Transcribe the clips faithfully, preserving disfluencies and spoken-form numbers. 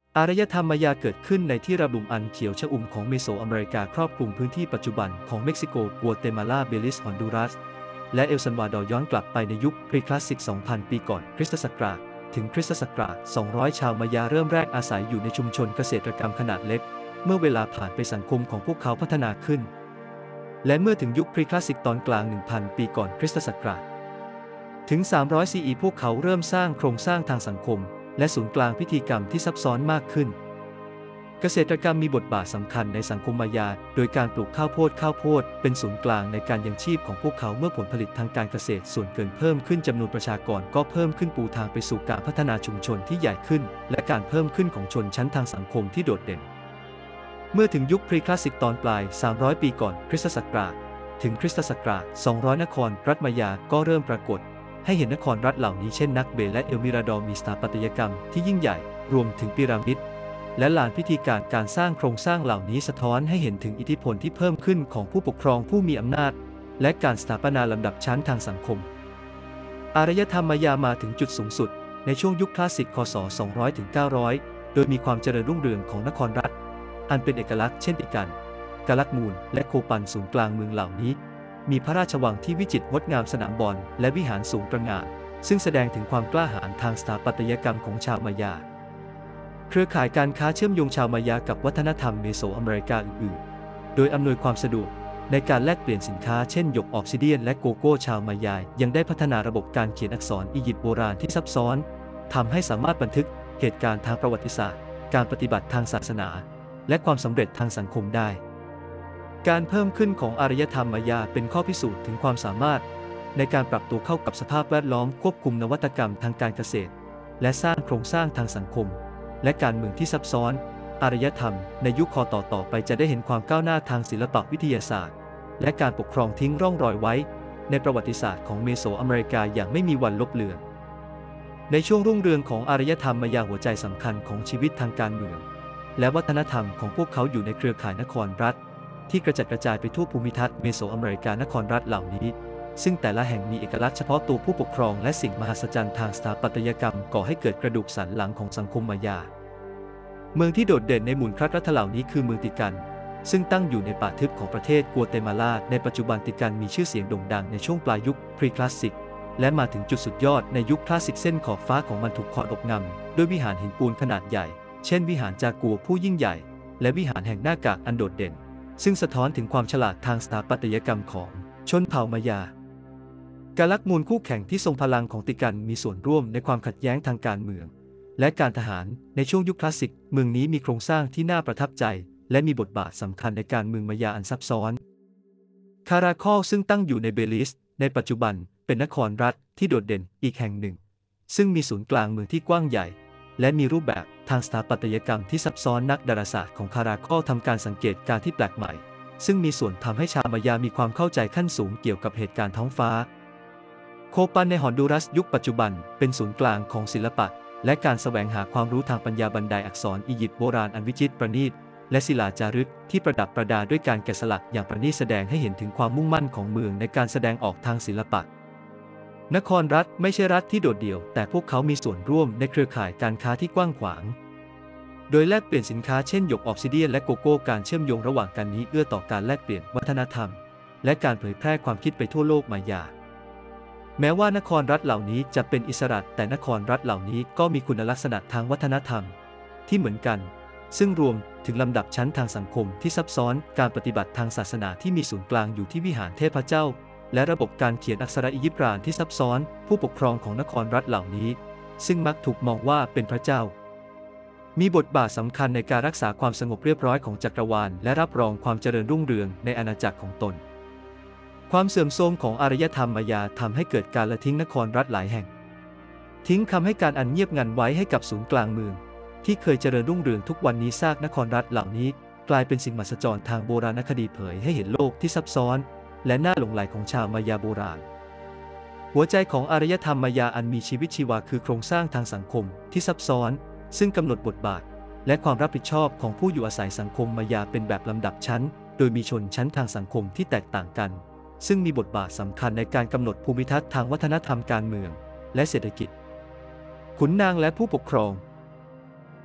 อารยธรรมมายาเกิดขึ้นในที่ราบลุ่มอันเขียวชอุ่มของเมโสอเมริกาครอบคลุมพื้นที่ปัจจุบันของเม็กซิโกกัวเตมาลาเบลิสฮอนดูรัสและเอลซัลวาดอร์ย้อนกลับไปในยุคพรีคลาสสิก สองพัน ปีก่อนคริสตศักราชถึงคริสตศักราช สองร้อย ชาวมายาเริ่มแรกอาศัยอยู่ในชุมชนเกษตรกรรมขนาดเล็กเมื่อเวลาผ่านไปสังคมของพวกเขาพัฒนาขึ้นและเมื่อถึงยุคพรีคลาสสิกตอนกลาง หนึ่งพัน ปีก่อนคริสตศักราชถึง สามร้อย ซี อี พวกเขาเริ่มสร้างโครงสร้างทางสังคมและศูนย์กลางพิธีกรรมที่ซับซ้อนมากขึ้นเกษตรกรรมมีบทบาทสำคัญในสังคมมายาโดยการปลูกข้าวโพดข้าวโพดเป็นศูนย์กลางในการยังชีพของพวกเขาเมื่อผลผลิตทางการเกษตรส่วนเกินเพิ่มขึ้นจำนวนประชากรก็เพิ่มขึ้นปูทางไปสู่การพัฒนาชุมชนที่ใหญ่ขึ้นและการเพิ่มขึ้นของชนชั้นทางสังคมที่โดดเด่นเมื่อถึงยุคพรีคลาสสิกตอนปลาย สามร้อย ปีก่อนคริสตศักราชถึงคริสตศักราช สองร้อย นครรัฐมายาก็เริ่มปรากฏให้เห็นนครรัฐเหล่านี้เช่นนักเบและเอลมิราดอร์มีสถาปัตยกรรมที่ยิ่งใหญ่รวมถึงพีระมิดและลานพิธีการการสร้างโครงสร้างเหล่านี้สะท้อนให้เห็นถึงอิทธิพลที่เพิ่มขึ้นของผู้ปกครองผู้มีอำนาจและการสถาปนาลำดับชั้นทางสังคมอารยธรรมมายามาถึงจุดสูงสุดในช่วงยุคคลาสสิกคศ สองร้อย ถึง เก้าร้อย โดยมีความเจริญรุ่งเรืองของนครรัฐอันเป็นเอกลักษณ์เช่นติกันกาลักมูลและโคปันศูนย์กลางเมืองเหล่านี้มีพระราชวังที่วิจิตรงดงามสนามบอลและวิหารสูงตระหง่านซึ่งแสดงถึงความกล้าหาญทางสถาปัตยกรรมของชาวมายาเครือข่ายการค้าเชื่อมโยงชาวมายากับวัฒนธรรมเมโสอเมริกาอื่นๆโดยอำนวยความสะดวกในการแลกเปลี่ยนสินค้าเช่นหยกออบซิเดียนและโกโก้ชาวมายายังได้พัฒนาระบบการเขียนอักษรอียิปต์โบราณที่ซับซ้อนทำให้สามารถบันทึกเหตุการณ์ทางประวัติศาสตร์การปฏิบัติทางศาสนาและความสำเร็จทางสังคมได้การเพิ่มขึ้นของอารยธรรมมายาเป็นข้อพิสูจน์ถึงความสามารถในการปรับตัวเข้ากับสภาพแวดล้อมควบคุมนวัตกรรมทางการเกษตรและสร้างโครงสร้างทางสังคมและการเมืองที่ซับซ้อนอารยธรรมในยุคคอต่อต่อไปจะได้เห็นความก้าวหน้าทางศิลปวิทยาศาสตร์และการปกครองทิ้งร่องรอยไว้ในประวัติศาสตร์ของเมโสอเมริกาอย่างไม่มีวันลบเลือนในช่วงรุ่งเรืองของอารยธรรมมายาหัวใจสำคัญของชีวิตทางการเมืองและวัฒนธรรมของพวกเขาอยู่ในเครือข่ายนครรัฐที่กระจัดกระจายไปทั่วภูมิทัศน์เมโสอเมริกานครรัฐเหล่านี้ซึ่งแต่ละแห่งมีเอกลักษณ์เฉพาะตัวผู้ปกครองและสิ่งมหัศจรรย์ทางสถาปัตยกรรมก่อให้เกิดกระดูกสันหลังของสังคมมายาเมืองที่โดดเด่นในหมู่ครัฐรัฐเหล่านี้คือเมืองติกันซึ่งตั้งอยู่ในป่าทึบของประเทศกัวเตมาลาในปัจจุบันติกันมีชื่อเสียงโด่งดังในช่วงปลายยุคพรีคลาสสิกและมาถึงจุดสุดยอดในยุคคลาสสิกเส้นขอบฟ้าของมันถูกขอดอบงำด้วยวิหารหินปูนขนาดใหญ่เช่นวิหารจากัวผู้ยิ่งใหญ่และวิหารแห่งหน้ากากอันโดดเด่นซึ่งสะท้อนถึงความฉลาดทางสถาปัตยกรรมของชนเผ่ามายากาลักมูลคู่แข่งที่ทรงพลังของติกันมีส่วนร่วมในความขัดแย้งทางการเมืองและการทหารในช่วงยุคคลาสสิกเมืองนี้มีโครงสร้างที่น่าประทับใจและมีบทบาทสำคัญในการเมืองมายาอันซับซ้อนคาราคอลซึ่งตั้งอยู่ในเบลิสในปัจจุบันเป็นนครรัฐที่โดดเด่นอีกแห่งหนึ่งซึ่งมีศูนย์กลางเมืองที่กว้างใหญ่และมีรูปแบบทางสถาปัตยกรรมที่ซับซ้อนนักดาราศาสตร์ของคาราคอลทำการสังเกตการที่แปลกใหม่ซึ่งมีส่วนทำให้ชาวมายามีความเข้าใจขั้นสูงเกี่ยวกับเหตุการณ์ท้องฟ้าโคปันในฮอนดูรัสยุคปัจจุบันเป็นศูนย์กลางของศิลปะและการแสวงหาความรู้ทางปัญญาบันไดอักษรอียิปต์โบราณอันวิจิตรประณีตและศิลาจารึกที่ประดับประดาด้วยการแกะสลักอย่างประณีตแสดงให้เห็นถึงความมุ่งมั่นของเมืองในการแสดงออกทางศิลปะนครรัฐไม่ใช่รัฐที่โดดเดี่ยวแต่พวกเขามีส่วนร่วมในเครือข่ายการค้าที่กว้างขวางโดยแลกเปลี่ยนสินค้าเช่นหยกออบซิเดียนและโกโก้การเชื่อมโยงระหว่างกันนี้เอื้อต่อการแลกเปลี่ยนวัฒนธรรมและการเผยแพร่ความคิดไปทั่วโลกมายาแม้ว่านครรัฐเหล่านี้จะเป็นอิสระแต่นครรัฐเหล่านี้ก็มีคุณลักษณะทางวัฒนธรรมที่เหมือนกันซึ่งรวมถึงลำดับชั้นทางสังคมที่ซับซ้อนการปฏิบัติทางศาสนาที่มีศูนย์กลางอยู่ที่วิหารเทพเจ้าและระบบการเขียนอักษรอียิปต์รานที่ซับซ้อนผู้ปกครองของนครรัฐเหล่านี้ซึ่งมักถูกมองว่าเป็นพระเจ้ามีบทบาทสำคัญในการรักษาความสงบเรียบร้อยของจักรวาลและรับรองความเจริญรุ่งเรืองในอาณาจักรของตนความเสื่อมโทรมของอารยธรรมมายาทำให้เกิดการละทิ้งนครรัฐหลายแห่งทิ้งคำให้การอันเงียบงันไว้ให้กับศูนย์กลางเมืองที่เคยเจริญรุ่งเรืองทุกวันนี้ซากนครรัฐเหล่านี้กลายเป็นสิ่งมหัศจรรย์ทางโบราณคดีเผยให้เห็นโลกที่ซับซ้อนและน่าหลงใหลของชาวมายาโบราณหัวใจของอารยธรรมมายาอันมีชีวิตชีวาคือโครงสร้างทางสังคมที่ซับซ้อนซึ่งกำหนดบทบาทและความรับผิดชอบของผู้อยู่อาศัยสังคมมายาเป็นแบบลำดับชั้นโดยมีชนชั้นทางสังคมที่แตกต่างกันซึ่งมีบทบาทสำคัญในการกำหนดภูมิทัศน์ทางวัฒนธรรมการเมืองและเศรษฐกิจขุนนางและผู้ปกครอง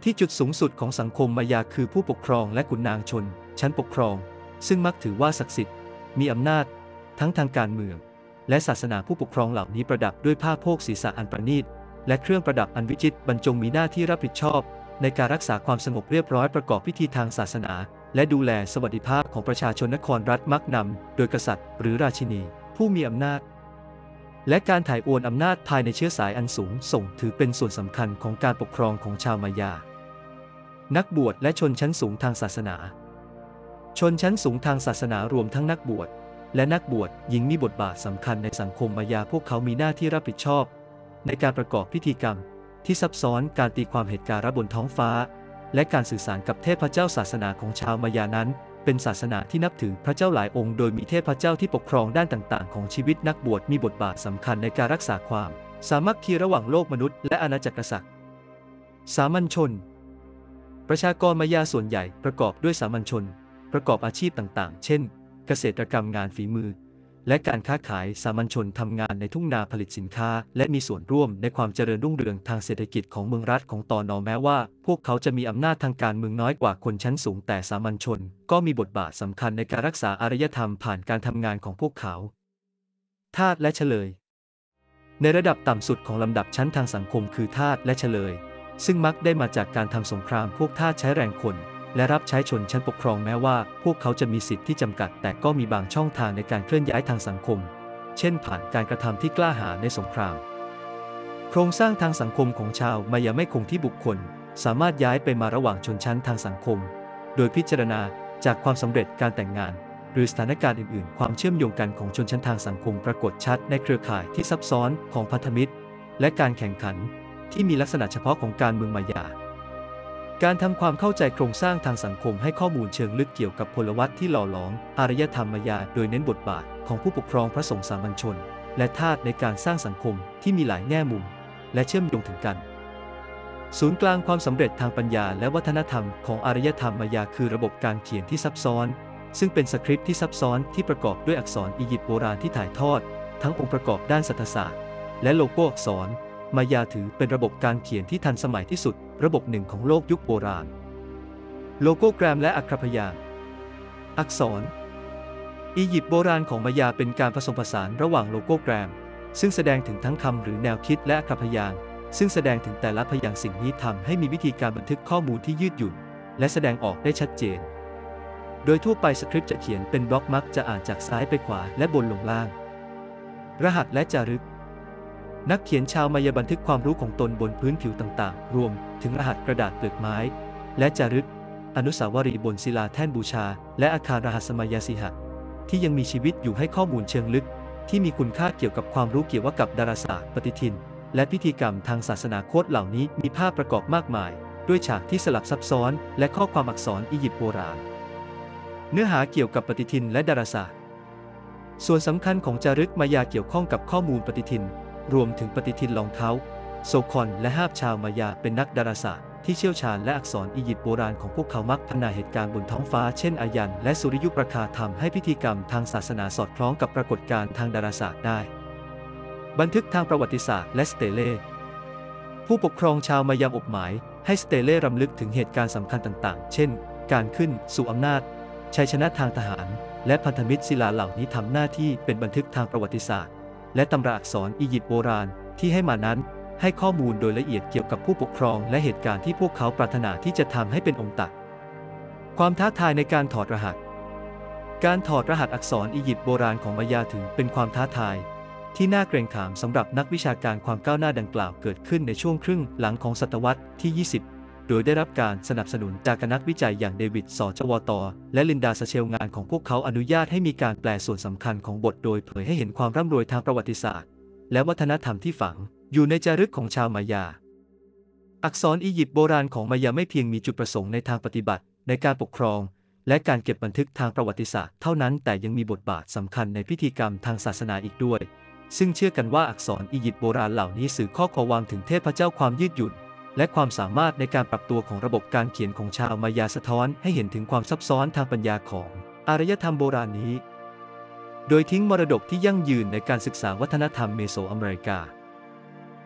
ที่จุดสูงสุดของสังคมมายาคือผู้ปกครองและขุนนางชนชั้นปกครองซึ่งมักถือว่าศักดิ์สิทธิ์มีอำนาจทั้งทางการเมืองและศาสนาผู้ปกครองเหล่านี้ประดับด้วยผ้าโพกศีรษะอันประณีตและเครื่องประดับอันวิจิตรบรรจงมีหน้าที่รับผิดชอบในการรักษาความสงบเรียบร้อยประกอบพิธีทางศาสนาและดูแลสวัสดิภาพของประชาชนนครรัฐมักนำโดยกษัตริย์หรือราชินีผู้มีอำนาจและการถ่ายโอนอำนาจภายในเชื้อสายอันสูงส่งถือเป็นส่วนสำคัญของการปกครองของชาวมายานักบวชและชนชั้นสูงทางศาสนาชนชั้นสูงทางศาสนารวมทั้งนักบวชและนักบวชหญิงมีบทบาทสำคัญในสังคมมายาพวกเขามีหน้าที่รับผิดชอบในการประกอบพิธีกรรมที่ซับซ้อนการตีความเหตุการณ์บนท้องฟ้าและการสื่อสารกับเทพเจ้าศาสนาของชาวมายานั้นเป็นศาสนาที่นับถือพระเจ้าหลายองค์โดยมีเทพเจ้าที่ปกครองด้านต่างๆของชีวิตนักบวชมีบทบาทสำคัญในการรักษาความสามัคคีระหว่างโลกมนุษย์และอาณาจักรกษัตริย์สามัญชนประชากรมายาส่วนใหญ่ประกอบด้วยสามัญชนประกอบอาชีพต่างๆเช่นเกษตรกรรมงานฝีมือและการค้าขายสามัญชนทำงานในทุ่งนาผลิตสินค้าและมีส่วนร่วมในความเจริญรุ่งเรืองทางเศรษฐกิจของเมืองรัฐของตอนอแม้ว่าพวกเขาจะมีอำนาจทางการเมืองน้อยกว่าคนชั้นสูงแต่สามัญชนก็มีบทบาทสำคัญในการรักษาอารยธรรมผ่านการทำงานของพวกเขาทาสและเฉลยในระดับต่ำสุดของลำดับชั้นทางสังคมคือทาสและเฉลยซึ่งมักได้มาจากการทำสงครามพวกทาสใช้แรงคนและรับใช้ชนชั้นปกครองแม้ว่าพวกเขาจะมีสิทธิที่จำกัดแต่ก็มีบางช่องทางในการเคลื่อนย้ายทางสังคมเช่นผ่านการกระทำที่กล้าหาญในสงครามโครงสร้างทางสังคมของชาวมายาไม่คงที่บุคคลสามารถย้ายไปมาระหว่างชนชั้นทางสังคมโดยพิจารณาจากความสำเร็จการแต่งงานหรือสถานการณ์อื่นๆความเชื่อมโยงกันของชนชั้นทางสังคมปรากฏชัดในเครือข่ายที่ซับซ้อนของพันธมิตรและการแข่งขันที่มีลักษณะเฉพาะของการเมืองมายาการทำความเข้าใจโครงสร้างทางสังคมให้ข้อมูลเชิงลึกเกี่ยวกับพลวัตที่หล่อหลอมอารยธรรมมายาโดยเน้นบทบาทของผู้ปกครองพระสงฆ์สามัญชนและทาสในการสร้างสังคมที่มีหลายแง่มุมและเชื่อมโยงถึงกันศูนย์กลางความสำเร็จทางปัญญาและวัฒนธรรมของอารยธรรมมายาคือระบบการเขียนที่ซับซ้อนซึ่งเป็นสคริปต์ที่ซับซ้อนที่ประกอบด้วยอักษรอียิปต์โบราณที่ถ่ายทอดทั้งองค์ประกอบด้านศาสตรศาสตร์และโลโก้อักษรมายาถือเป็นระบบการเขียนที่ทันสมัยที่สุดระบบหนึ่งของโลกยุคโบราณโลโกแกรมและอักขระพยางค์อักษรอียิปต์โบราณของมายาเป็นการผสมผสานระหว่างโลโกแกรมซึ่งแสดงถึงทั้งคำหรือแนวคิดและอักขระพยางค์ซึ่งแสดงถึงแต่ละพยางค์สิ่งนี้ทำให้มีวิธีการบันทึกข้อมูลที่ยืดหยุ่นและแสดงออกได้ชัดเจนโดยทั่วไปสคริปต์จะเขียนเป็นบล็อกมักจะอ่านจากซ้ายไปขวาและบนลงล่างรหัสและจารึกนักเขียนชาวมายาบันทึกความรู้ของตนบนพื้นผิวต่างๆรวมถึงรหัสกระดาษเปลือกไม้และจารึกอนุสาวรีย์บนศิลาแท่นบูชาและอาคารรหัสมายาสิหะที่ยังมีชีวิตอยู่ให้ข้อมูลเชิงลึกที่มีคุณค่าเกี่ยวกับความรู้เกี่ยวกับดาราศาสตร์ปฏิทินและพิธีกรรมทางศาสนาโคตรเหล่านี้มีภาพประกอบมากมายด้วยฉากที่สลับซับซ้อนและข้อความอักษรอียิปต์โบราณเนื้อหาเกี่ยวกับปฏิทินและดาราศาสตร์ส่วนสำคัญของจารึกมายาเกี่ยวข้องกับข้อมูลปฏิทินรวมถึงปฏิทินรองเท้าโซคอนและฮาบชาวมายาเป็นนักดาราศาสตร์ที่เชี่ยวชาญและอักษรอียิปต์โบราณของพวกเขามักพรรณนาเหตุการณ์บนท้องฟ้าเช่นอายันและสุริยุปราคาทำให้พิธีกรรมทางศาสนาสอดคล้องกับปรากฏการณ์ทางดาราศาสตร์ได้บันทึกทางประวัติศาสตร์และสเตเลผู้ปกครองชาวมายาอบหมายให้สเตเลรำลึกถึงเหตุการณ์สำคัญต่างๆเช่นการขึ้นสู่อำนาจชัยชนะทางทหารและพันธมิตรศิลาเหล่านี้ทำหน้าที่เป็นบันทึกทางประวัติศาสตร์และตำราอักษรอียิปต์โบราณที่ให้มานั้นให้ข้อมูลโดยละเอียดเกี่ยวกับผู้ปกครองและเหตุการณ์ที่พวกเขาปรารถนาที่จะทำให้เป็นองค์ตักความท้าทายในการถอดรหัสการถอดรหัสอักษรอียิปต์โบราณของมายาถือเป็นความท้าทายที่น่าเกรงขามสำหรับนักวิชาการความก้าวหน้าดังกล่าวเกิดขึ้นในช่วงครึ่งหลังของศตวรรษที่ยี่สิบโดยได้รับการสนับสนุนจากนักวิจัยอย่างเดวิด สจวตและลินดา สเชลงานของพวกเขาอนุญาตให้มีการแปลส่วนสำคัญของบทโดยเผยให้เห็นความร่ำรวยทางประวัติศาสตร์และวัฒนธรรมที่ฝังอยู่ในจารึกของชาวมายาอักษรอียิปต์โบราณของมายาไม่เพียงมีจุดประสงค์ในทางปฏิบัติในการปกครองและการเก็บบันทึกทางประวัติศาสตร์เท่านั้นแต่ยังมีบทบาทสำคัญในพิธีกรรมทางศาสนาอีกด้วยซึ่งเชื่อกันว่าอักษรอียิปต์โบราณเหล่านี้สื่อข้อความถึงเทพเจ้าความยืดหยุ่นและความสามารถในการปรับตัวของระบบการเขียนของชาวมายาสะท้อนให้เห็นถึงความซับซ้อนทางปัญญาของอารยธรรมโบราณนี้โดยทิ้งมรดกที่ยั่งยืนในการศึกษาวัฒนธรรมเมโสอเมริกา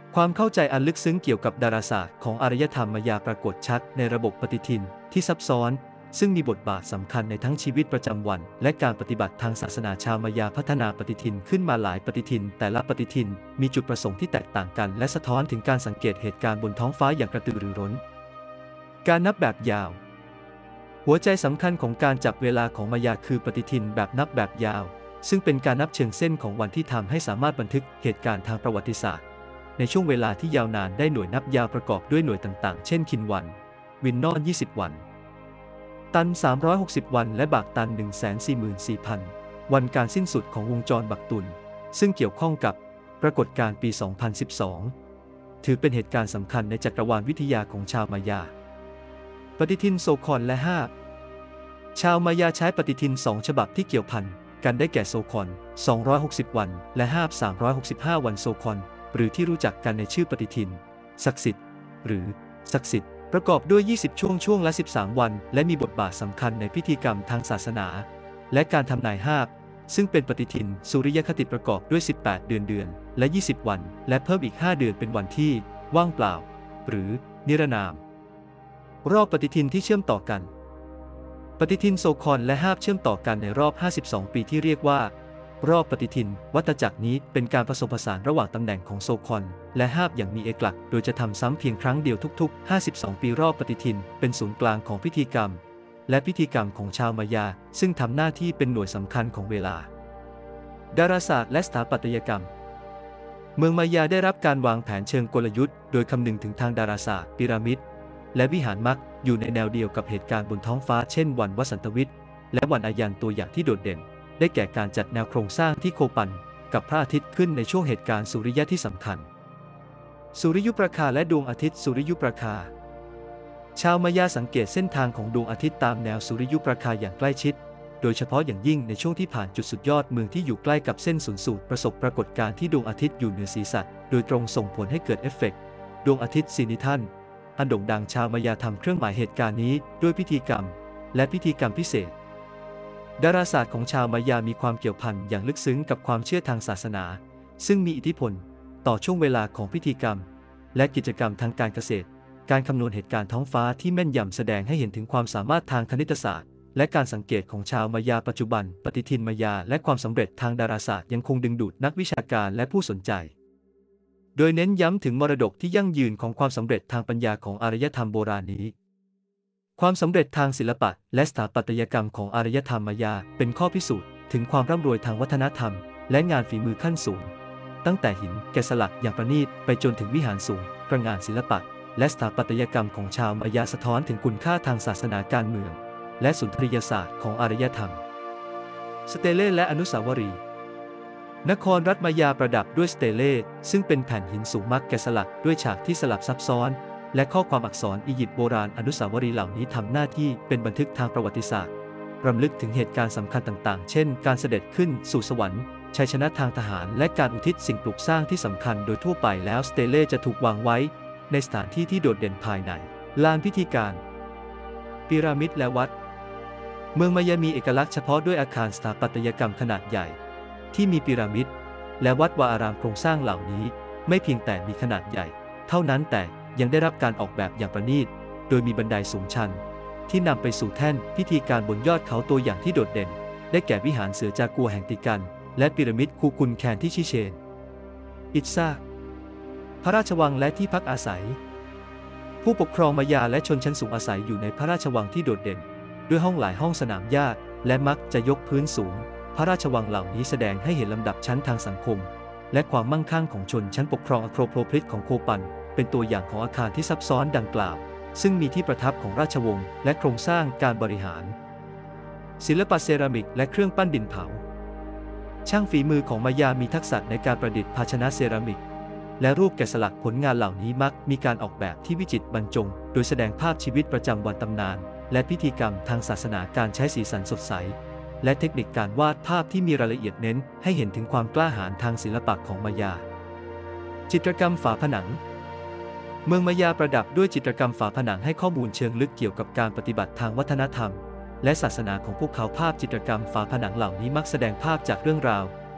ความเข้าใจอันลึกซึ้งเกี่ยวกับดาราศาสตร์ของอารยธรรมมายาปรากฏชัดในระบบปฏิทินที่ซับซ้อนซึ่งมีบทบาทสำคัญในทั้งชีวิตประจำวันและการปฏิบัติทางศาสนาชาวมายาพัฒนาปฏิทินขึ้นมาหลายปฏิทินแต่ละปฏิทินมีจุดประสงค์ที่แตกต่างกันและสะท้อนถึงการสังเกตเหตุการณ์บนท้องฟ้าอย่างกระตือรือร้นการนับแบบยาวหัวใจสำคัญของการจับเวลาของมายาคือปฏิทินแบบนับแบบยาวซึ่งเป็นการนับเชิงเส้นของวันที่ทำให้สามารถบันทึกเหตุการณ์ทางประวัติศาสตร์ในช่วงเวลาที่ยาวนานได้หน่วยนับยาวประกอบด้วยหน่วยต่างๆเช่นคินวันวินนอนยี่สิบวันตันสามร้อยหกสิบวันและบากตัน หนึ่งแสนสี่หมื่นสี่พัน วันการสิ้นสุดของวงจรบักตุนซึ่งเกี่ยวข้องกับปรากฏการณ์ปี สองพันสิบสอง ถือเป็นเหตุการณ์สำคัญในจักรวาลวิทยาของชาวมายาปฏิทินโซคอนและฮาบชาวมายาใช้ปฏิทินสองฉบับที่เกี่ยวพันกันได้แก่โซคอนสองร้อยหกสิบวันและฮาบสามร้อยหกสิบห้าวันโซคอนหรือที่รู้จักกันในชื่อปฏิทินศักดิ์สิทธิ์หรือศักดิ์สิทธิ์ประกอบด้วยยี่สิบช่วงช่วงละสิบสามวันและมีบทบาทสำคัญในพิธีกรรมทางศาสนาและการทำนายฮาบซึ่งเป็นปฏิทินสุริยคติประกอบด้วยสิบแปดเดือนเดือนและยี่สิบวันและเพิ่มอีกห้าเดือนเป็นวันที่ว่างเปล่าหรือนิรนามรอบปฏิทินที่เชื่อมต่อกันปฏิทินโซคอนและฮาบเชื่อมต่อกันในรอบห้าสิบสองปีที่เรียกว่ารอบปฏิทินวัฏจักรนี้เป็นการผสมผสานระหว่างตำแหน่งของโซคอนและฮาบอย่างมีเอกลักษณ์โดยจะทำซ้ำเพียงครั้งเดียวทุกๆห้าสิบสองปีรอบปฏิทินเป็นศูนย์กลางของพิธีกรรมและพิธีกรรมของชาวมายาซึ่งทำหน้าที่เป็นหน่วยสำคัญของเวลาดาราศาสตร์และสถาปัตยกรรมเมืองมายาได้รับการวางแผนเชิงกลยุทธ์โดยคำนึงถึงทางดาราศาสตร์พีระมิดและวิหารมักอยู่ในแนวเดียวกับเหตุการณ์บนท้องฟ้าเช่นวันวสันตวิทย์และวันอายันตัวอย่างที่โดดเด่นได้แก่การจัดแนวโครงสร้างที่โคปันกับพระอาทิตย์ขึ้นในช่วงเหตุการณ์สุริยะที่สำคัญสุริยุปราคาและดวงอาทิตย์สุริยุปราคาชาวมายาสังเกตเส้นทางของดวงอาทิตย์ตามแนวสุริยุปราคาอย่างใกล้ชิดโดยเฉพาะอย่างยิ่งในช่วงที่ผ่านจุดสุดยอดเมืองที่อยู่ใกล้กับเส้นศูนย์สูตรประสบปรากฏการณ์ที่ดวงอาทิตย์อยู่เหนือศีรษะโดยตรงส่งผลให้เกิดเอฟเฟกต์ดวงอาทิตย์ซีนิทันอันโด่งดังชาวมายาทำเครื่องหมายเหตุการณ์นี้ด้วยพิธีกรรมและพิธีกรรมพิเศษดาราศาสตร์ของชาวมายามีความเกี่ยวพันอย่างลึกซึ้งกับความเชื่อทางศาสนาซึ่งมีอิทธิพลต่อช่วงเวลาของพิธีกรรมและกิจกรรมทางการเกษตรการคำนวณเหตุการณ์ท้องฟ้าที่แม่นยำแสดงให้เห็นถึงความสามารถทางคณิตศาสตร์และการสังเกตของชาวมายาปัจจุบันปฏิทินมายาและความสำเร็จทางดาราศาสตร์ยังคงดึงดูดนักวิชาการและผู้สนใจโดยเน้นย้ำถึงมรดกที่ยั่งยืนของความสำเร็จทางปัญญาของอารยธรรมโบราณนี้ความสำเร็จทางศิลปะและสถาปัตยกรรมของอารยธรรมมายาเป็นข้อพิสูจน์ถึงความร่ำรวยทางวัฒนธรรมและงานฝีมือขั้นสูงตั้งแต่หินแกะสลักอย่างประณีตไปจนถึงวิหารสูงตระหง่านศิลปะและสถาปัตยกรรมของชาวมายาสะท้อนถึงคุณค่าทางศาสนาการเมืองและสุนทรียศาสตร์ของอารยธรรมสเตเลและอนุสาวรีย์นครรัฐมายาประดับด้วยสเตเลซึ่งเป็นแผ่นหินสูงมักแกะสลักด้วยฉากที่สลับซับซ้อนและข้อความอักษรอียิปต์โบราณอนุสาวรีย์เหล่านี้ทำหน้าที่เป็นบันทึกทางประวัติศาสตร์รำลึกถึงเหตุการณ์สำคัญต่างๆเช่นการเสด็จขึ้นสู่สวรรค์ชัยชนะทางทหารและการอุทิศสิ่งปลูกสร้างที่สำคัญโดยทั่วไปแล้วสเตเลจะถูกวางไว้ในสถานที่ที่โดดเด่นภายในลานพิธีการพีระมิดและวัดเมืองมายามีเอกลักษณ์เฉพาะด้วยอาคารสถาปัตยกรรมขนาดใหญ่ที่มีพีระมิดและวัดวาอารามโครงสร้างเหล่านี้ไม่เพียงแต่มีขนาดใหญ่เท่านั้นแต่ยังได้รับการออกแบบอย่างประณีตโดยมีบันไดสูงชันที่นำไปสู่แท่นพิธีการบนยอดเขาตัวอย่างที่โดดเด่นได้แก่วิหารเสือจากัวแห่งติกันและพีระมิดคูคุนแคนที่ชิเชนอิตซาพระราชวังและที่พักอาศัยผู้ปกครองมายาและชนชั้นสูงอาศัยอยู่ในพระราชวังที่โดดเด่นด้วยห้องหลายห้องสนามหญ้าและมักจะยกพื้นสูงพระราชวังเหล่านี้แสดงให้เห็นลำดับชั้นทางสังคมและความมั่งคั่งของชนชั้นปกครองอะโครโพลิสของโคปันเป็นตัวอย่างของอาคารที่ซับซ้อนดังกล่าวซึ่งมีที่ประทับของราชวงศ์และโครงสร้างการบริหารศิลปะเซรามิกและเครื่องปั้นดินเผาช่างฝีมือของมายามีทักษะในการประดิษฐ์ภาชนะเซรามิกและรูปแกะสลักผลงานเหล่านี้มักมีการออกแบบที่วิจิตรบรรจงโดยแสดงภาพชีวิตประจำวันตำนานและพิธีกรรมทางศาสนาการใช้สีสันสดใสและเทคนิคการวาดภาพที่มีรายละเอียดเน้นให้เห็นถึงความกล้าหาญทางศิลปะของมายาจิตรกรรมฝาผนังเมืองมายาประดับด้วยจิตรกรรมฝาผนังให้ข้อมูลเชิงลึกเกี่ยวกับการปฏิบัติทางวัฒนธรรมและศาสนาของพวกเขาภาพจิตรกรรมฝาผนังเหล่านี้มักแสดงภาพจากเรื่องราว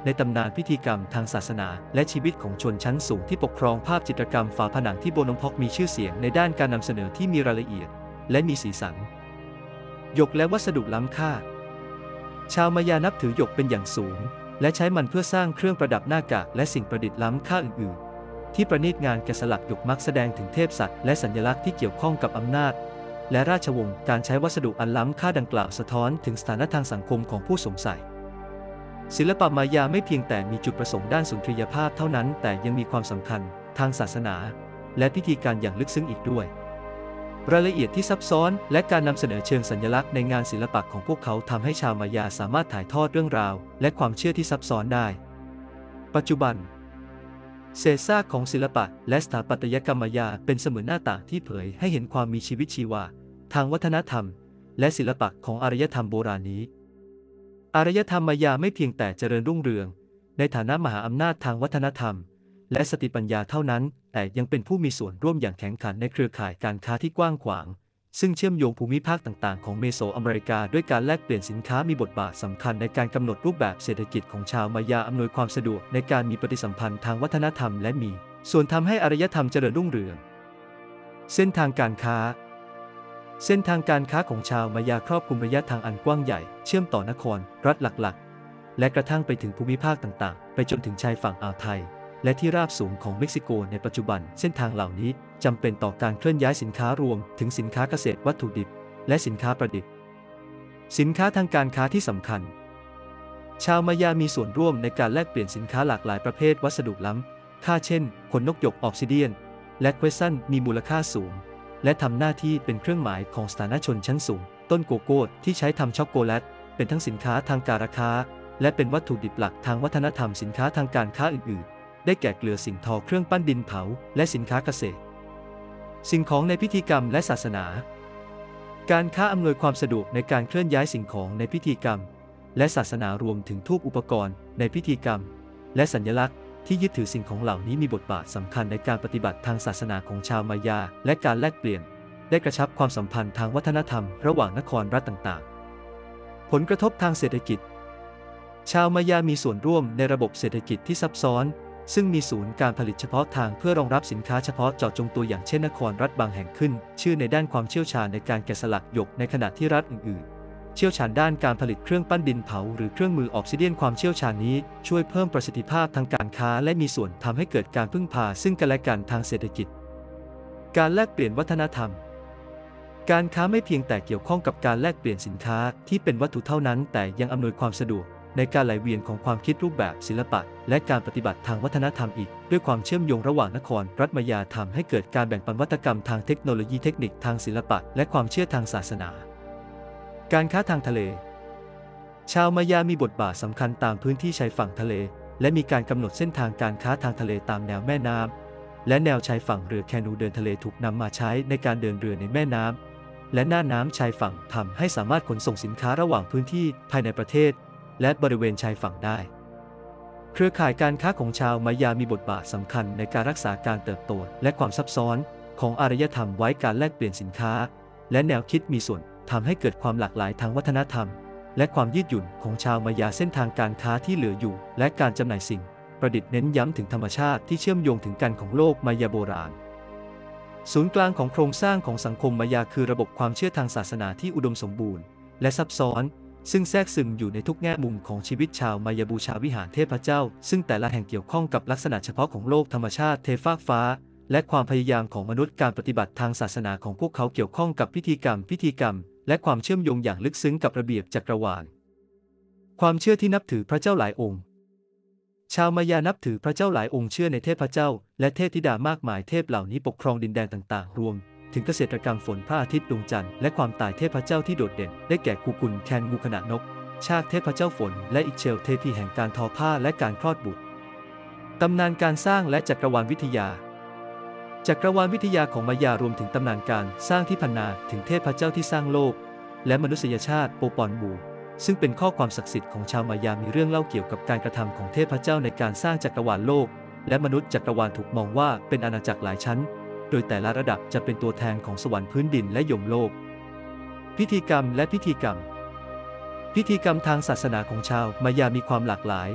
ในตำนานพิธีกรรมทางศาสนาและชีวิตของชนชั้นสูงที่ปกครองภาพจิตรกรรมฝาผนังที่โบนมพอกมีชื่อเสียงในด้านการนำเสนอที่มีรายละเอียดและมีสีสันหยกและวัสดุล้ำค่าชาวมายานับถือหยกเป็นอย่างสูงและใช้มันเพื่อสร้างเครื่องประดับหน้ากากและสิ่งประดิษฐ์ล้ำค่าอื่นๆที่ประณีตงานแกะสลักหยกมักแสดงถึงเทพสัตว์และสัญลักษณ์ที่เกี่ยวข้องกับอำนาจและราชวงศ์การใช้วัสดุอันล้ำค่าดังกล่าวสะท้อนถึงสถานะทางสังคมของผู้สวมใส่ศิลปะมายาไม่เพียงแต่มีจุดประสงค์ด้านสุนทรียภาพเท่านั้นแต่ยังมีความสำคัญทางศาสนาและพิธีการอย่างลึกซึ้งอีกด้วยรายละเอียดที่ซับซ้อนและการนำเสนอเชิงสัญลักษณ์ในงานศิลปะของพวกเขาทำให้ชาวมายาสามารถถ่ายทอดเรื่องราวและความเชื่อที่ซับซ้อนได้ปัจจุบันเศษซากของศิลปะและสถาปัตยกรรมมายาเป็นเสมือนหน้าต่างที่เผยให้เห็นความมีชีวิตชีวาทางวัฒนธรรมและศิลปะของอารยธรรมโบราณนี้อารยธรรมมายาไม่เพียงแต่เจริญรุ่งเรืองในฐานะมหาอำนาจทางวัฒนธรรมและสติปัญญาเท่านั้นแต่ยังเป็นผู้มีส่วนร่วมอย่างแข็งขันในเครือข่ายการค้าที่กว้างขวางซึ่งเชื่อมโยงภูมิภาคต่างๆของเมโสอเมริกาด้วยการแลกเปลี่ยนสินค้ามีบทบาทสำคัญในการกำหนดรูปแบบเศรษฐกิจของชาวมายาอำนวยความสะดวกในการมีปฏิสัมพันธ์ทางวัฒนธรรมและมีส่วนทำให้อารยธรรมเจริญรุ่งเรืองเส้นทางการค้าเส้นทางการค้าของชาวมายาครอบคลุมระยะทางอันกว้างใหญ่เชื่อมต่อนครรัฐหลักๆและกระทั่งไปถึงภูมิภาคต่างๆไปจนถึงชายฝั่งอ่าวไทยและที่ราบสูงของเม็กซิโกในปัจจุบันเส้นทางเหล่านี้จำเป็นต่อการเคลื่อนย้ายสินค้ารวมถึงสินค้าเกษตรวัตถุดิบและสินค้าประดิษฐ์สินค้าทางการค้าที่สำคัญชาวมายามีส่วนร่วมในการแลกเปลี่ยนสินค้าหลากหลายประเภทวัสดุล้ำค่าเช่นขนนกหยกออบซิเดียนและเควสซันมีมูลค่าสูงและทำหน้าที่เป็นเครื่องหมายของสถานะชนชั้นสูงต้นโกโก้ที่ใช้ทำช็อกโกแลตเป็นทั้งสินค้าทางการค้าและเป็นวัตถุดิบหลักทางวัฒนธรรมสินค้าทางการค้าอื่นๆได้แก่เกลือสิ่งทอเครื่องปั้นดินเผาและสินค้าเกษตรสิ่งของในพิธีกรรมและศาสนาการค้าอำนวยความสะดวกในการเคลื่อนย้ายสิ่งของในพิธีกรรมและศาสนารวมถึงทูปอุปกรณ์ในพิธีกรรมและสัญลักษณ์ที่ยึดถือสิ่งของเหล่านี้มีบทบาทสำคัญในการปฏิบัติทางศาสนาของชาวมายาและการแลกเปลี่ยนได้กระชับความสัมพันธ์ทางวัฒนธรรมระหว่างนครรัฐต่างๆผลกระทบทางเศรษฐกิจชาวมายามีส่วนร่วมในระบบเศรษฐกิจที่ซับซ้อนซึ่งมีศูนย์การผลิตเฉพาะทางเพื่อรองรับสินค้าเฉพาะเจาะจงตัวอย่างเช่นนครรัฐบางแห่งขึ้นชื่อในด้านความเชี่ยวชาญในการแกะสลักหยกในขณะที่รัฐอื่นๆเชี่ยวชาญด้านการผลิตเครื่องปั้นดินเผาหรือเครื่องมือออบซิเดียนความเชี่ยวชาญนี้ช่วยเพิ่มประสิทธิภาพทางการค้าและมีส่วนทำให้เกิดการพึ่งพาซึ่งกันและกันทางเศรษฐกิจการแลกเปลี่ยนวัฒนธรรมการค้าไม่เพียงแต่เกี่ยวข้องกับการแลกเปลี่ยนสินค้าที่เป็นวัตถุเท่านั้นแต่ยังอำนวยความสะดวกในการไหลเวียนของความคิดรูปแบบศิลปะและการปฏิบัติทางวัฒนธรรมอีกด้วยความเชื่อมโยงระหว่างนครรัฐมายาทำให้เกิดการแบ่งปันวัตกรรมทางเทคโนโลยีเทคนิคทางศิลปะและความเชื่อทางศาสนาการค้าทางทะเลชาวมายามีบทบาทสำคัญตามพื้นที่ชายฝั่งทะเลและมีการกำหนดเส้นทางการค้าทางทะเลตามแนวแม่น้ำและแนวชายฝั่งเรือแคนูเดินทะเลถูกนำมาใช้ในการเดินเรือในแม่น้ำและหน้าน้ำชายฝั่งทำให้สามารถขนส่งสินค้าระหว่างพื้นที่ภายในประเทศและบริเวณชายฝั่งได้เครือข่ายการค้าของชาวมายามีบทบาทสำคัญในการรักษาการเติบโตและความซับซ้อนของอารยธรรมไว้การแลกเปลี่ยนสินค้าและแนวคิดมีส่วนทำให้เกิดความหลากหลายทางวัฒนธรรมและความยืดหยุ่นของชาวมายาเส้นทางการค้าที่เหลืออยู่และการจำหน่ายสิ่งประดิษฐ์เน้นย้ำถึงธรรมชาติที่เชื่อมโยงถึงกันของโลกมายาโบราณศูนย์กลางของโครงสร้างของสังคมมายาคือระบบความเชื่อทางศาสนาที่อุดมสมบูรณ์และซับซ้อนซึ่งแทรกซึมอยู่ในทุกแง่มุมของชีวิตชาวมายาบูชาวิหารเทพเจ้าซึ่งแต่ละแห่งเกี่ยวข้องกับลักษณะเฉพาะของโลกธรรมชาติเทฟากฟ้าและความพยายามของมนุษย์การปฏิบัติทางศาสนาของพวกเขาเกี่ยวข้องกับพิธีกรรมพิธีกรรมและความเชื่อมโยงอย่างลึกซึ้งกับระเบียบจักรวาลความเชื่อที่นับถือพระเจ้าหลายองค์ชาวมายานับถือพระเจ้าหลายองค์เชื่อในเทพเจ้าและเทพธิดามากมายเทพเหล่านี้ปกครองดินแดนต่างๆรวมถึงเกษตรกรรมฝนพระอาทิตย์ดวงจันทร์และความตายเทพเจ้าที่โดดเด่นได้แก่กูกุลแคนงูขนาดนกชากเทพเจ้าฝนและอิเชลเทพีแห่งการทอผ้าและการคลอดบุตรตำนานการสร้างและจักรวาลวิทยาจักรวาลวิทยาของมายารวมถึงตำนานการสร้างที่พรรณนาถึงเทพเจ้าที่สร้างโลกและมนุษยชาติโปปอนบูซึ่งเป็นข้อความศักดิ์สิทธิ์ของชาวมายามีเรื่องเล่าเกี่ยวกับการกระทำของเทพเจ้าในการสร้างจักรวาลโลกและมนุษย์จักรวาลถูกมองว่าเป็นอาณาจักรหลายชั้นโดยแต่ละระดับจะเป็นตัวแทนของสวรรค์พื้นดินและยมโลกพิธีกรรมและพิธีกรรมพิธีกรรมทางศาสนาของชาวมายามีความหลากหลาย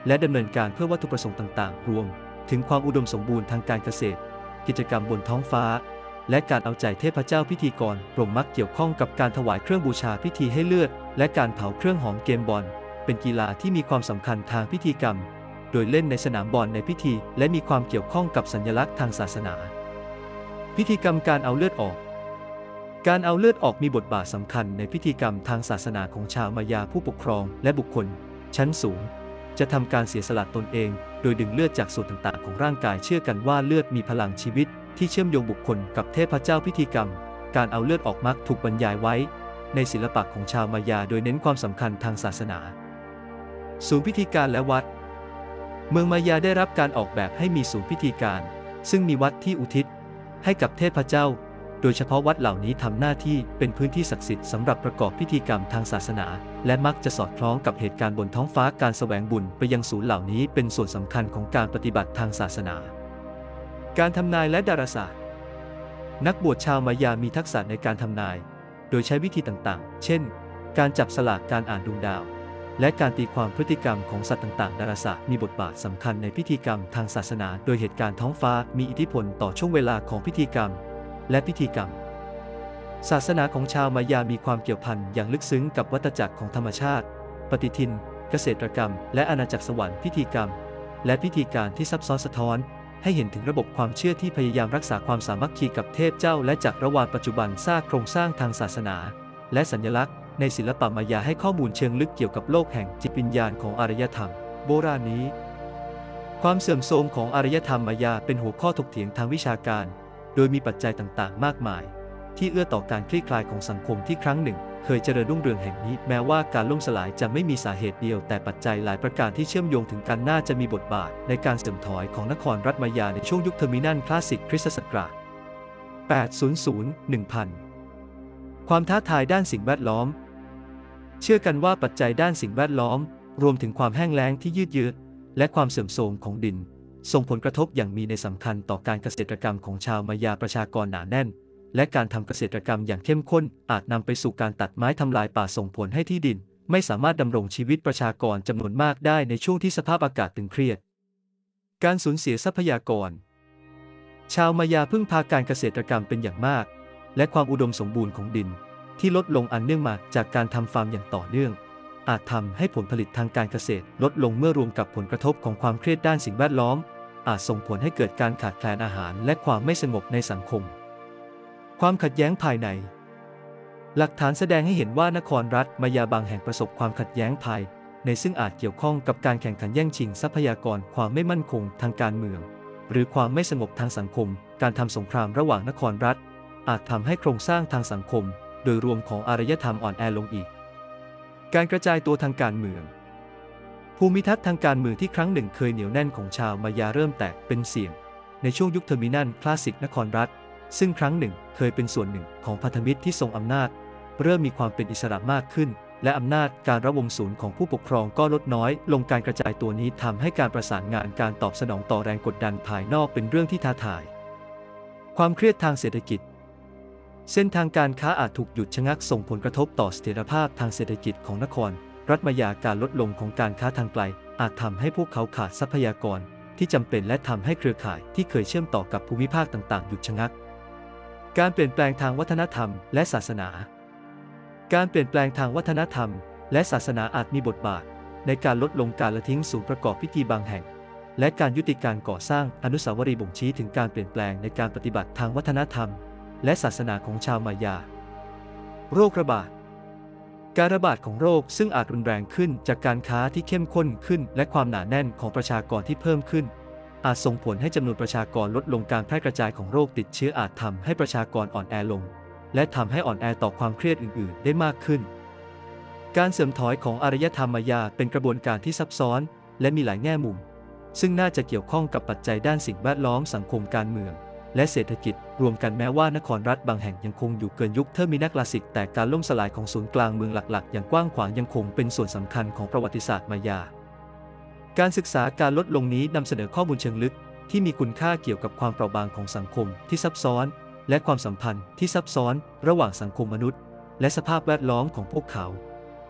และดำเนินการเพื่อวัตถุประสงค์ต่างๆ รวมถึงความอุดมสมบูรณ์ทางการเกษตรกิจกรรมบนท้องฟ้าและการเอาใจเทพเจ้าพิธีกรรมมักเกี่ยวข้องกับการถวายเครื่องบูชาพิธีให้เลือดและการเผาเครื่องหอมเกมบอลเป็นกีฬาที่มีความสำคัญทางพิธีกรรมโดยเล่นในสนามบอลในพิธีและมีความเกี่ยวข้องกับสัญลักษณ์ทางศาสนาพิธีกรรมการเอาเลือดออกการเอาเลือดออกมีบทบาทสำคัญในพิธีกรรมทางศาสนาของชาวมายาผู้ปกครองและบุคคลชั้นสูงจะทำการเสียสละตนเองโดยดึงเลือดจากส่วนต่างๆของร่างกายเชื่อกันว่าเลือดมีพลังชีวิตที่เชื่อมโยงบุคคลกับเทพเจ้าพิธีกรรมการเอาเลือดออกมักถูกบรรยายไว้ในศิลปะของชาวมายาโดยเน้นความสำคัญทางศาสนาศูนย์พิธีการและวัดเมืองมายาได้รับการออกแบบให้มีศูนย์พิธีการซึ่งมีวัดที่อุทิศให้กับเทพเจ้าโดยเฉพาะวัดเหล่านี้ทำหน้าที่เป็นพื้นที่ศักดิ์สิทธิ์สำหรับประกอบพิธีกรรมทางศาสนาและมักจะสอดคล้องกับเหตุการณ์บนท้องฟ้าการแสวงบุญไปยังศูนย์เหล่านี้เป็นส่วนสำคัญของการปฏิบัติทางศาสนาการทำนายและดาราศาสตร์นักบวชชาวมายามีทักษะในการทำนายโดยใช้วิธีต่างๆเช่นการจับสลากการอ่านดวงดาวและการตีความพฤติกรรมของสัตว์ต่างๆดาราศาสตร์มีบทบาทสำคัญในพิธีกรรมทางศาสนาโดยเหตุการณ์ท้องฟ้ามีอิทธิพลต่อช่วงเวลาของพิธีกรรมและพิธีกรรมศาสนาของชาวมายามีความเกี่ยวพันอย่างลึกซึ้งกับวัฏจักรของธรรมชาติปฏิทินเกษตรกรรมและอาณาจักรสวรรค์พิธีกรรมและพิธีการที่ซับซ้อนสะท้อนให้เห็นถึงระบบความเชื่อที่พยายามรักษาความสามัคคีกับเทพเจ้าและจักรวาลปัจจุบันสร้างโครงสร้างทางศาสนาและสัญลักษณ์ในศิลปะมายาให้ข้อมูลเชิงลึกเกี่ยวกับโลกแห่งจิตวิญญาณของอารยธรรมโบราณนี้ความเสื่อมโทรมของอารยธรรมมายาเป็นหัวข้อถกเถียงทางวิชาการโดยมีปัจจัยต่างๆมากมายที่เอื้อต่อการคลี่คลายของสังคมที่ครั้งหนึ่งเคยเจริญรุ่งเรืองแห่งนี้แม้ว่าการล่มสลายจะไม่มีสาเหตุเดียวแต่ปัจจัยหลายประการที่เชื่อมโยงถึงกันน่าจะมีบทบาทในการเสื่อมถอยของนครรัฐมายาในช่วงยุคเทอร์มินัลคลาสสิกคริสตศักราช แปดร้อย หนึ่งพัน ความท้าทายด้านสิ่งแวดล้อมเชื่อกันว่าปัจจัยด้านสิ่งแวดล้อมรวมถึงความแห้งแล้งที่ยืดเยื้อและความเสื่อมโทรมของดินส่งผลกระทบอย่างมีนัยสำคัญต่อการเกษตรกรรมของชาวมายาประชากรหนาแน่นและการทำเกษตรกรรมอย่างเข้มข้นอาจนำไปสู่การตัดไม้ทำลายป่าส่งผลให้ที่ดินไม่สามารถดำรงชีวิตประชากรจำนวนมากได้ในช่วงที่สภาพอากาศตึงเครียดการสูญเสียทรัพยากรชาวมายาพึ่งพาการเกษตรกรรมเป็นอย่างมากและความอุดมสมบูรณ์ของดินที่ลดลงอันเนื่องมาจากการทำฟาร์มอย่างต่อเนื่องอาจทำให้ผลผลิตทางการเกษตรลดลงเมื่อรวมกับผลกระทบของความเครียดด้านสิ่งแวดล้อมอาจส่งผลให้เกิดการขาดแคลนอาหารและความไม่สงบในสังคมความขัดแย้งภายในหลักฐานแสดงให้เห็นว่านครรัฐมายาบางแห่งประสบความขัดแย้งภายในซึ่งอาจเกี่ยวข้องกับการแข่งขันแย่งชิงทรัพยากรความไม่มั่นคงทางการเมืองหรือความไม่สงบทางสังคมการทำสงครามระหว่างนครรัฐอาจทำให้โครงสร้างทางสังคมโดยรวมของอารยธรรมอ่อนแอลงอีกการกระจายตัวทางการเมืองภูมิทัศน์ทางการเมืองที่ครั้งหนึ่งเคยเหนียวแน่นของชาวมายาเริ่มแตกเป็นเสี่ยงในช่วงยุคเทอร์มินัลคลาสสิกนครรัฐซึ่งครั้งหนึ่งเคยเป็นส่วนหนึ่งของพันธมิตรที่ทรงอำนาจเริ่มมีความเป็นอิสระมากขึ้นและอำนาจการระวงศูนย์ของผู้ปกครองก็ลดน้อยลงการกระจายตัวนี้ทำให้การประสานงานการตอบสนองต่อแรงกดดันภายนอกเป็นเรื่องที่ท้าทายความเครียดทางเศรษฐกิจเส้นทางการค้าอาจถูกหยุดชะงักส่งผลกระทบต่อเสถียรภาพทางเศรษฐกิจของนครรัฐมายาการลดลงของการค้าทางไกลอาจทำให้พวกเขาขาดทรัพยากรที่จำเป็นและทำให้เครือข่ายที่เคยเชื่อมต่อกับภูมิภาคต่างๆหยุดชะงักการเปลี่ยนแปลงทางวัฒนธรรมและศาสนาการเปลี่ยนแปลงทางวัฒนธรรมและศาสนาอาจมีบทบาทในการลดลงการละทิ้งศูนย์ประกอบพิธีบางแห่งและการยุติการก่อสร้างอนุสาวรีย์บ่งชี้ถึงการเปลี่ยนแปลงในการปฏิบัติทางวัฒนธรรมและศาสนาของชาวมายาโรคระบาดการระบาดของโรคซึ่งอาจรุนแรงขึ้นจากการค้าที่เข้มข้นขึ้นและความหนาแน่นของประชากรที่เพิ่มขึ้นอาจส่งผลให้จำนวนประชากรลดลงการแพร่กระจายของโรคติดเชื้ออาจทำให้ประชากรอ่อนแอลงและทำให้อ่อนแอต่อความเครียดอื่นๆได้มากขึ้นการเสื่อมถอยของอารยธรรมมายาเป็นกระบวนการที่ซับซ้อนและมีหลายแง่มุมซึ่งน่าจะเกี่ยวข้องกับปัจจัยด้านสิ่งแวดล้อมสังคมการเมืองและเศรษฐกิจรวมกันแม้ว่านครรัฐบางแห่งยังคงอยู่เกินยุคเทอร์มินัลคลาสสิกแต่การล่มสลายของศูนย์กลางเมืองหลักๆอย่างกว้างขวางยังคงเป็นส่วนสำคัญของประวัติศาสตร์มายาการศึกษาการลดลงนี้นำเสนอข้อมูลเชิงลึกที่มีคุณค่าเกี่ยวกับความเปราะบางของสังคมที่ซับซ้อนและความสัมพันธ์ที่ซับซ้อนระหว่างสังคมมนุษย์และสภาพแวดล้อมของพวกเขา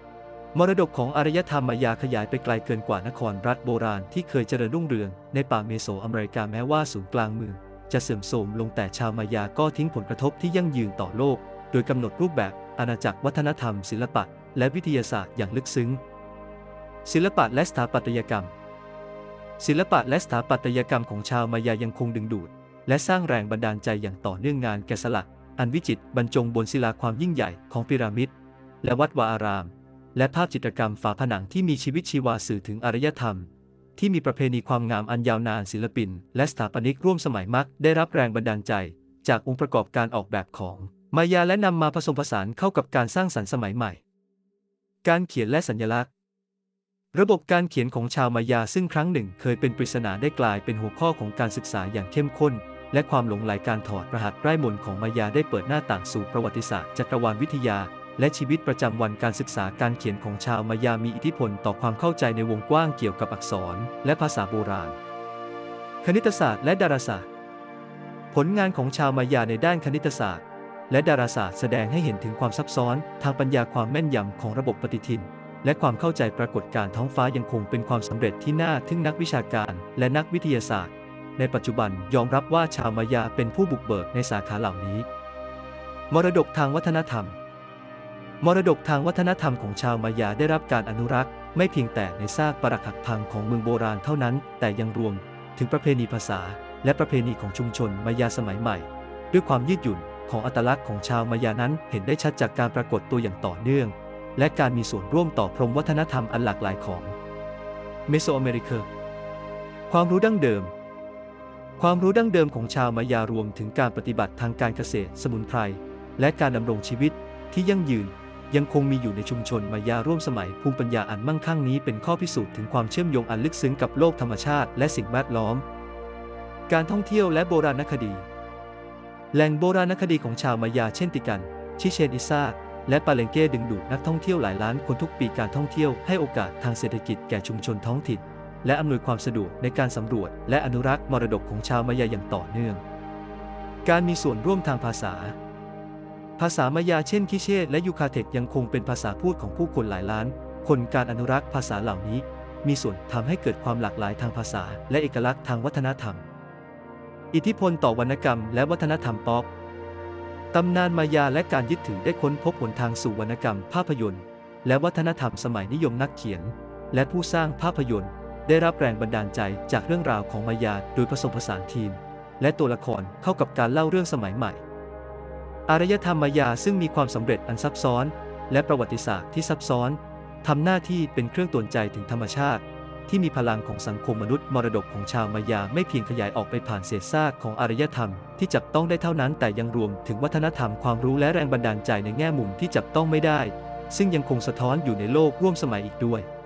มรดกของอารยธรรมมายาขยายไปไกลเกินกว่านครรัฐโบราณที่เคยเจริญรุ่งเรืองในป่าเมโสอเมริกาแม้ว่าศูนย์กลางเมืองจะเสื่อมโทรมลงแต่ชาวมายาก็ทิ้งผลกระทบที่ยั่งยืนต่อโลกโดยกำหนดรูปแบบอาณาจักรวัฒนธรรมศิลปะและวิทยาศาสตร์อย่างลึกซึ้งศิลปะและสถาปัตยกรรมศิลปะและสถาปัตยกรรมของชาวมายายังคงดึงดูดและสร้างแรงบันดาลใจอย่างต่อเนื่องงานแกะสลักอันวิจิตรบรรจงบนศิลาความยิ่งใหญ่ของพีระมิดและวัดวาอารามและภาพจิตรกรรมฝาผนังที่มีชีวิตชีวาสื่อถึงอารยธรรมที่มีประเพณีความงามอันยาวนานศิลปินและสถาปนิกร่วมสมัยมักได้รับแรงบันดาลใจจากองค์ประกอบการออกแบบของมายาและนำมาผสมผสานเข้ากับการสร้างสรรค์สมัยใหม่การเขียนและสัญลักษณ์ระบบการเขียนของชาวมายาซึ่งครั้งหนึ่งเคยเป็นปริศนาได้กลายเป็นหัวข้อของการศึกษาอย่างเข้มข้นและความหลงใหลการถอดรหัสไร้มนต์ของมายาได้เปิดหน้าต่างสู่ประวัติศาสตร์จักรวาลวิทยาและชีวิตประจำวันการศึกษาการเขียนของชาวมายามีอิทธิพลต่อความเข้าใจในวงกว้างเกี่ยวกับอักษรและภาษาโบราณคณิตศาสตร์และดาราศาสตร์ผลงานของชาวมายาในด้านคณิตศาสตร์และดาราศาสตร์แสดงให้เห็นถึงความซับซ้อนทางปัญญาความแม่นยำของระบบปฏิทินและความเข้าใจปรากฏการณ์ท้องฟ้ายังคงเป็นความสำเร็จที่น่าทึ่งนักวิชาการและนักวิทยาศาสตร์ในปัจจุบันยอมรับว่าชาวมายาเป็นผู้บุกเบิกในสาขาเหล่านี้มรดกทางวัฒนธรรมมรดกทางวัฒนธรรมของชาวมายาได้รับการอนุรักษ์ไม่เพียงแต่ในซากปรักหักพังของเมืองโบราณเท่านั้นแต่ยังรวมถึงประเพณีภาษาและประเพณีของชุมชนมายาสมัยใหม่ด้วยความยืดหยุ่นของอัตลักษณ์ของชาวมายานั้นเห็นได้ชัดจากการปรากฏตัวอย่างต่อเนื่องและการมีส่วนร่วมต่อพรมวัฒนธรรมอันหลากหลายของเมโสอเมริกาความรู้ดั้งเดิมความรู้ดั้งเดิมของชาวมายารวมถึงการปฏิบัติทางการเกษตรสมุนไพรและการดำรงชีวิตที่ยั่งยืนยังคงมีอยู่ในชุมชนมายาร่วมสมัยภูมิปัญญาอันมั่งคั่งนี้เป็นข้อพิสูจน์ถึงความเชื่อมโยงอันลึกซึ้งกับโลกธรรมชาติและสิ่งแวดล้อมการท่องเที่ยวและโบราณคดีแหล่งโบราณคดีของชาวมายาเช่นติกันชิเชนอิซ่าและปาเลงเก้ดึงดูดนักท่องเที่ยวหลายล้านคนทุกปีการท่องเที่ยวให้โอกาสทางเศรษฐกิจแก่ชุมชนท้องถิ่นและอำนวยความสะดวกในการสำรวจและอนุรักษ์มรดกของชาวมายาอย่างต่อเนื่องการมีส่วนร่วมทางภาษาภาษามายาเช่นคิเชตและยูคาเทคยังคงเป็นภาษาพูดของผู้คนหลายล้านคนการอนุรักษ์ภาษาเหล่านี้มีส่วนทำให้เกิดความหลากหลายทางภาษาและเอกลักษณ์ทางวัฒนธรรมอิทธิพลต่อวรรณกรรมและวัฒนธรรมป๊อปตำนานมายาและการยึดถือได้ค้นพบหนทางสู่วรรณกรรมภาพยนตร์และวัฒนธรรมสมัยนิยมนักเขียนและผู้สร้างภาพยนตร์ได้รับแรงบันดาลใจจากเรื่องราวของมายาโดยผสมผสานทีมและตัวละครเข้ากับการเล่าเรื่องสมัยใหม่อารยธรรมมายาซึ่งมีความสำเร็จอันซับซ้อนและประวัติศาสตร์ที่ซับซ้อนทำหน้าที่เป็นเครื่องเตือนใจถึงธรรมชาติที่มีพลังของสังคมมนุษย์มรดกของชาวมายาไม่เพียงขยายออกไปผ่านเศษซากของอารยธรรมที่จับต้องได้เท่านั้นแต่ยังรวมถึงวัฒนธรรมความรู้และแรงบันดาลใจในแง่มุมที่จับต้องไม่ได้ซึ่งยังคงสะท้อนอยู่ในโลกร่วมสมัยอีกด้วย